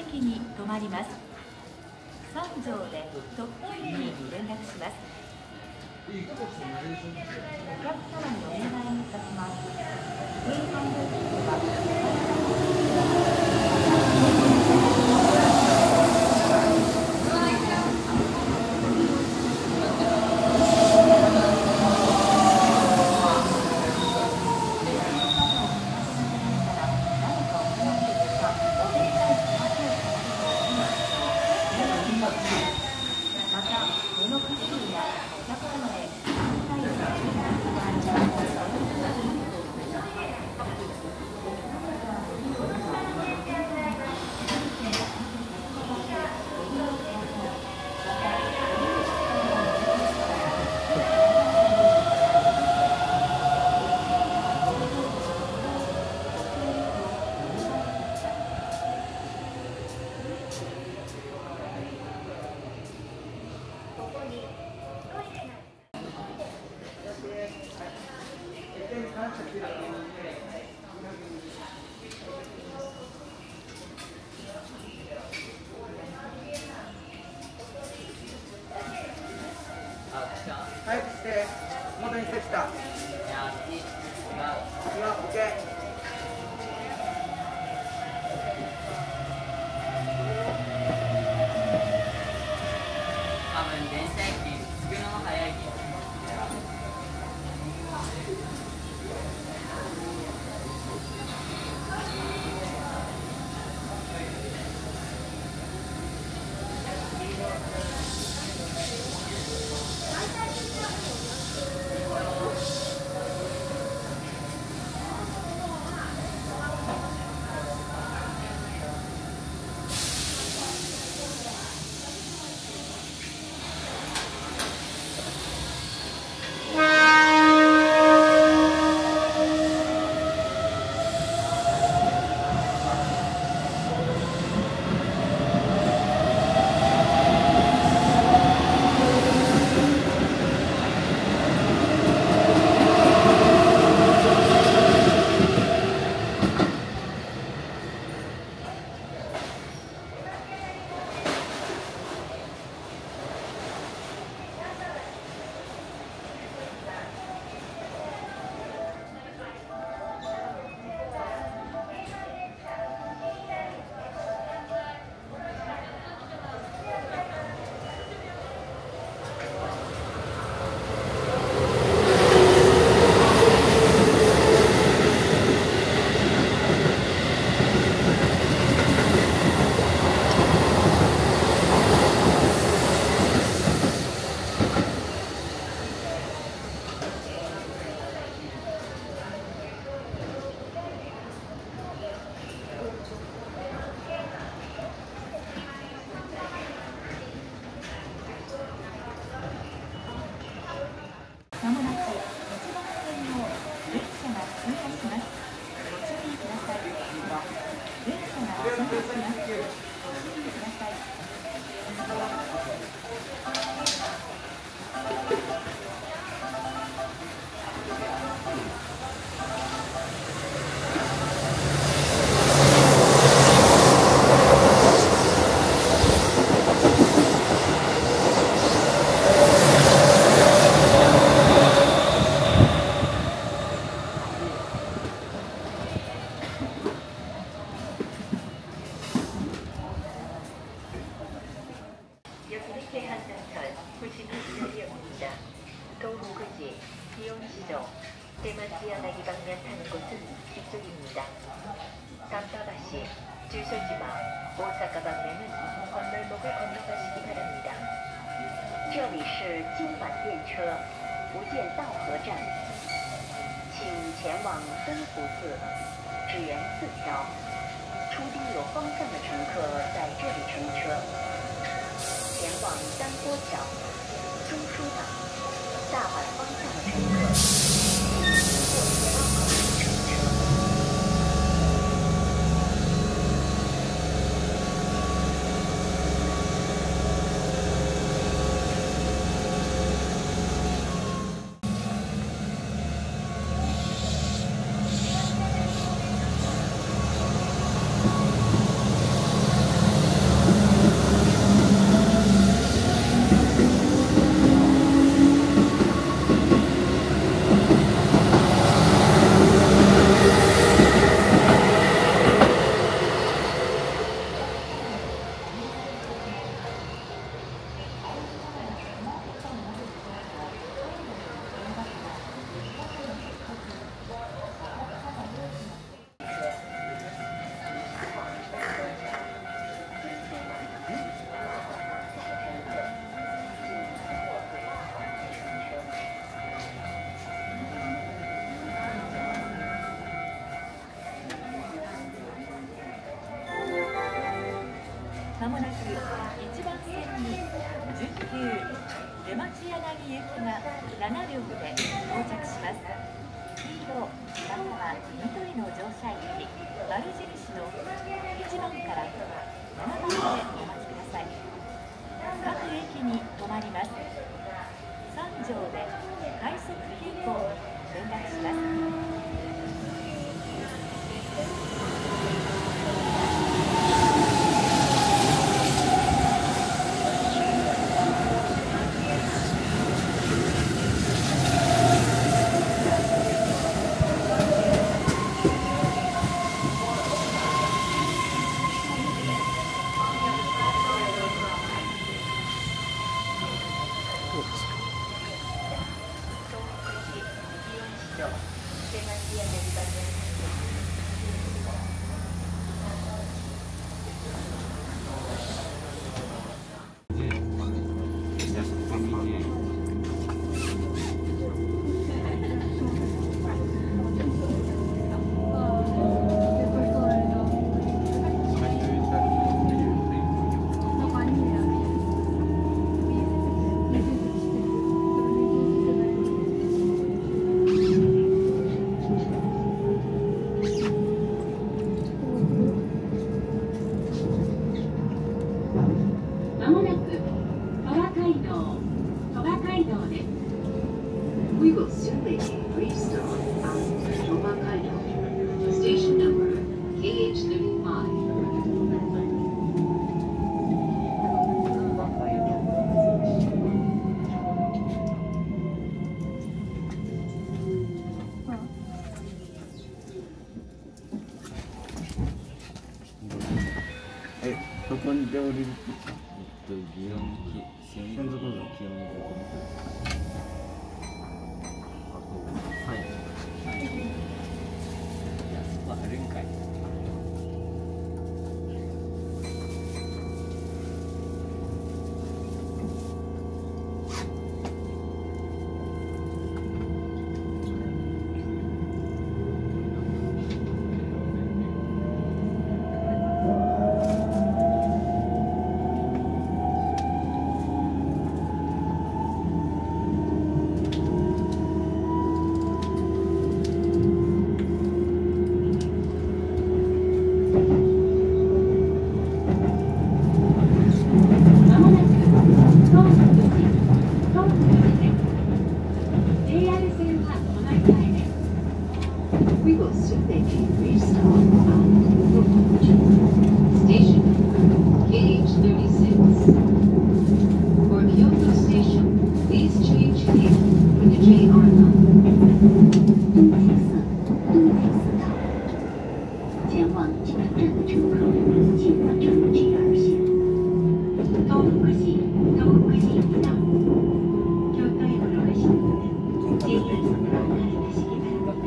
駅に停まります。三条で特急に連絡します。お客様にお願いいたします。運搬料金は早くして元にしてきた。 多分電車駅着くのも早いけど。 まもなく1番線の電車が通過します。ご注意ください。電車が通過します。ご注意ください。 대마지야나기방면 타는 곳은 이쪽입니다. 담다바시, 주소지마, 오사카 방면은 건널목을 건너가시기 바랍니다. 这里是京阪电车福建道河站，请前往登福寺，只缘4条。出丁有方向的乘客在这里乘车。前往丹波桥、中枢岛、大阪方向的乘客。 まもなく1番線の電車が通過します。 町柳行きが7両で到着します。黄色または緑の乗車駅、丸印の1番から7番でお待ちください。各駅に停まります。3条で快速急行に連絡します。 We will soon make a brief stop at Tobacco, station number KH35. どこにで降りる？ 祇園線専属の祇園線はい。いや、そこあるんかい。We will soon make a brief stop at Tokyo, station number KH36. For Kyoto Station, please change here for the JR line. 前往京都站的乘客，请换乘 JR 线。東北線京都への路線 JR 様が離れたし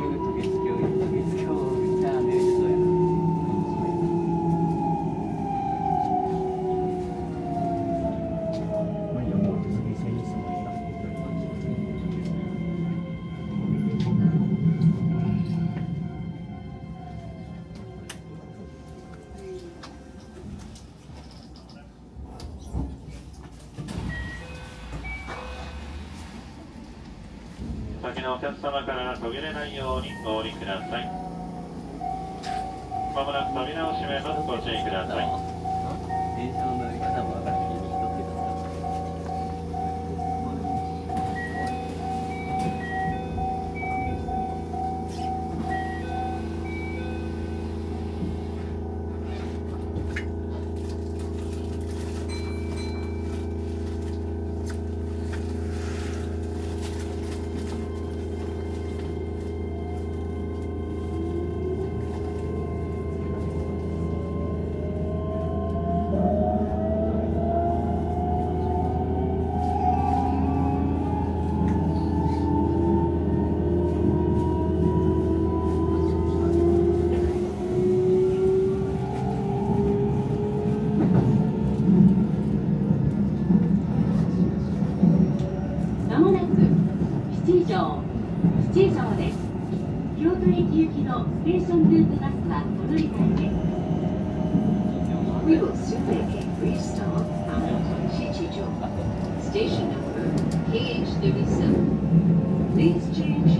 先のお客様から途切れないようにお降りください。まもなく扉を閉めます。ご注意ください。 電車の乗り方も分からない。7条です。京都駅行きのステーションループバスはお乗り換えです。We will soon make a brief stop at 7条 station number KH37. Please change